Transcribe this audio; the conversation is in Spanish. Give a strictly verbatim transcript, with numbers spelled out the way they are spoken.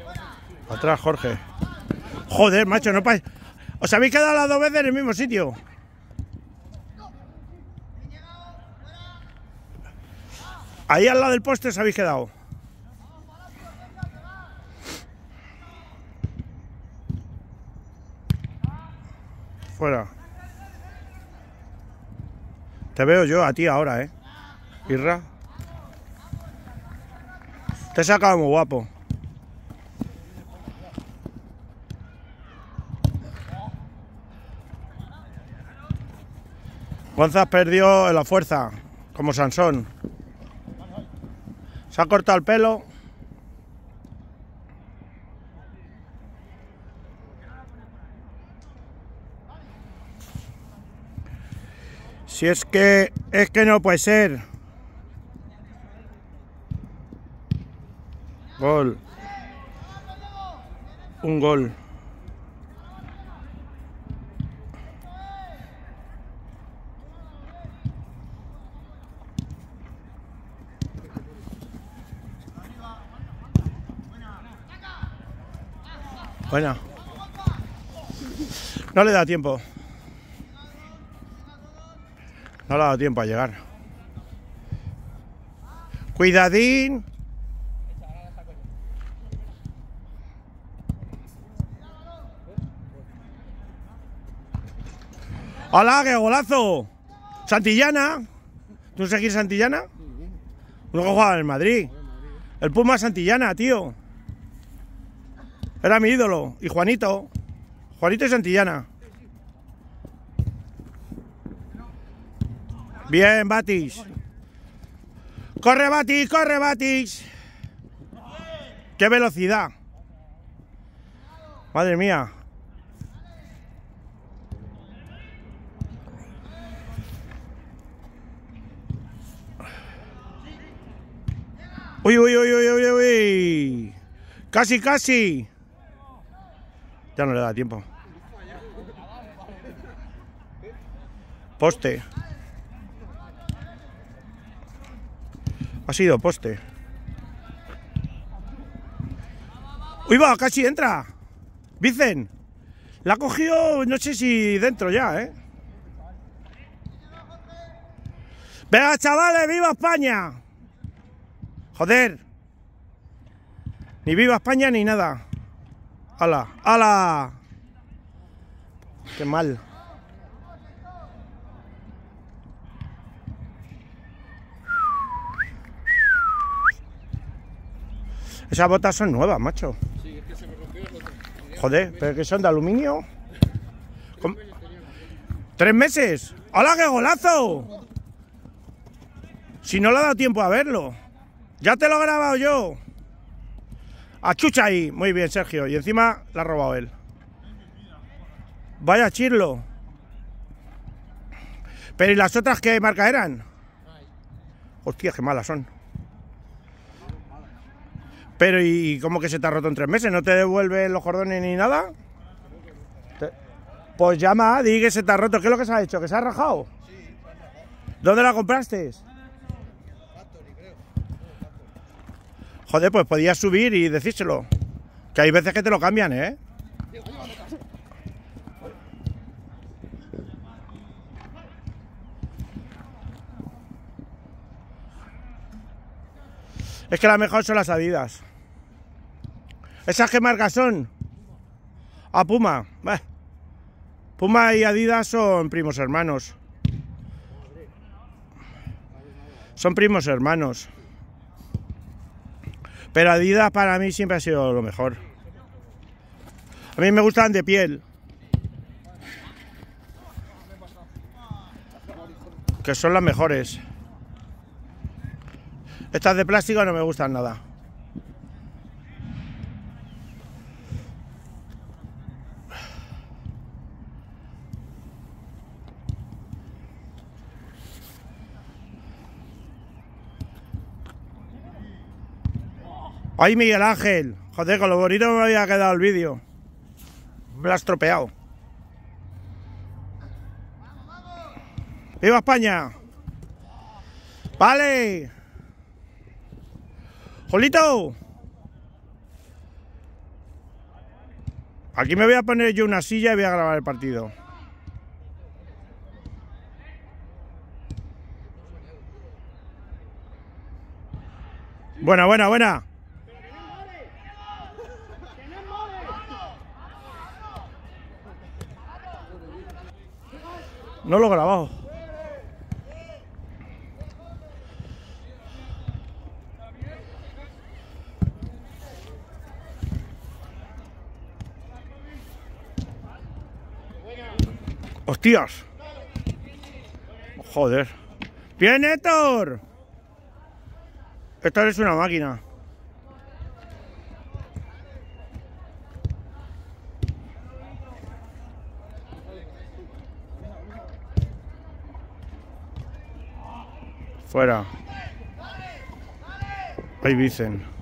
Atrás, Jorge. Joder, macho, no pasa. Os habéis quedado las dos veces en el mismo sitio. Ahí al lado del poste os habéis quedado. Fuera. Te veo yo a ti ahora, ¿eh? Irra. Te he sacado muy guapo. Gonzás perdió la fuerza, como Sansón. Se ha cortado el pelo. Si es que... es que no puede ser. Gol. Un gol. Buena. No le da tiempo. No le ha dado tiempo a llegar. Cuidadín. ¡Hola, qué golazo! Santillana. ¿Tú seguís Santillana? Uno que jugaba en el Madrid. El Puma Santillana, tío. Era mi ídolo. Y Juanito. Juanito y Santillana. Bien, Batis. ¡Corre, Batis! ¡Corre, Batis! ¡Qué velocidad! Madre mía. Uy, uy, uy, uy, uy, uy. Casi, casi. Ya no le da tiempo. Poste. Ha sido poste. Uy, va, casi entra. Vicen. La ha cogido, no sé si dentro ya, ¿eh? Venga, chavales, ¡viva España! Joder. Ni viva España ni nada. ¡Hala! ¡Hala! ¡Qué mal! Esas botas son nuevas, macho. Sí, es que se me rompió el otro. Joder, pero que son de aluminio. ¿Cómo? ¿Tres meses? ¡Hola, qué golazo! Si no le ha dado tiempo a verlo. Ya te lo he grabado yo. Achucha ahí. Muy bien, Sergio. Y encima la ha robado él. Vaya chirlo. Pero ¿y las otras qué marca eran? Hostia, qué malas son. Pero ¿y cómo que se te ha roto en tres meses? ¿No te devuelven los cordones ni nada? Te... Pues llama, di que se te ha roto. ¿Qué es lo que se ha hecho? ¿Que se ha rajado? Sí, se ha rajado. ¿Dónde la compraste? Factory, creo. Joder, pues podías subir y decírselo. Que hay veces que te lo cambian, ¿eh? Es que la mejor son las Adidas. ¿Esas qué marcas son? A Puma. Bah. Puma y Adidas son primos hermanos. Son primos hermanos. Pero Adidas para mí siempre ha sido lo mejor. A mí me gustan de piel. Que son las mejores. Estas de plástico no me gustan nada. ¡Ay, Miguel Ángel! Joder, con lo bonito me había quedado el vídeo. Me lo has estropeado. ¡Viva España! ¡Vale! ¡Jolito! Aquí me voy a poner yo una silla y voy a grabar el partido. Buena, buena, buena. No lo he grabado. ¡Hostias! Joder. ¡Bien, Héctor! Héctor es una máquina. Fuera. Ahí dicen.